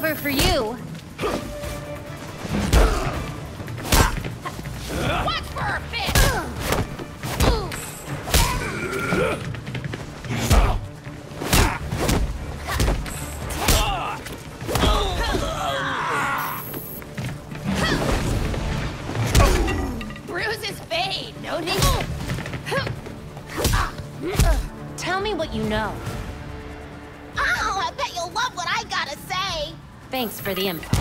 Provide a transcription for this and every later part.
over for you. Watch for her fist! Bruises fade, no need. Tell me what you know. Oh, I bet you'll love what I gotta say. Thanks for the info.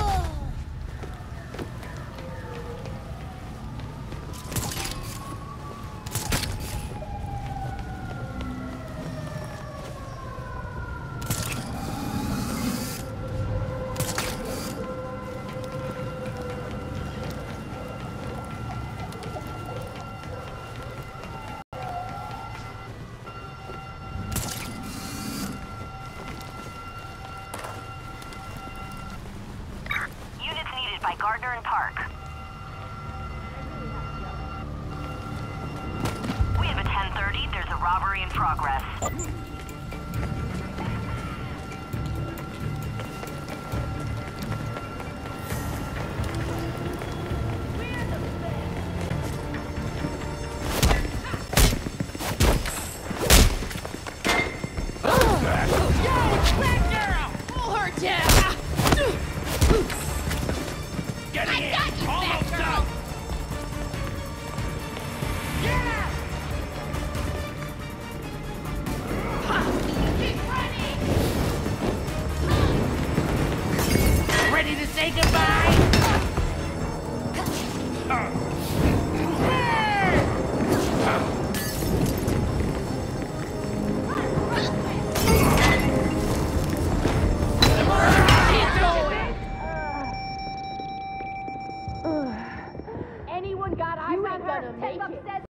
By Gardner and Park. We have a 10:30. There's a robbery in progress. Ready to say goodbye? Anyone got eyes on her? Take up